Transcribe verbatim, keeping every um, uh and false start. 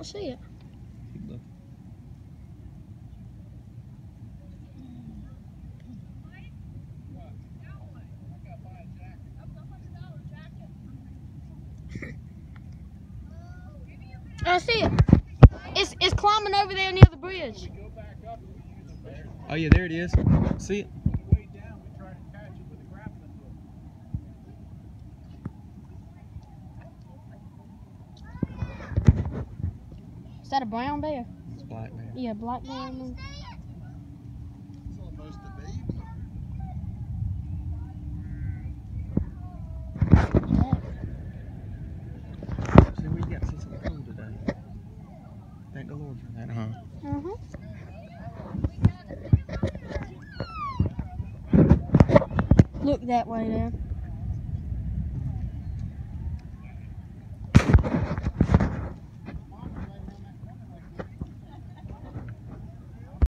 see it. Keep looking. I see it. It's it's climbing over there near the bridge. Oh yeah, there it is. See it? Is that a brown bear? It's black bear. Yeah, black bear. It's almost a baby. See, we got to see something cool today. Thank the Lord for that, huh? Uh-huh. Look that way there.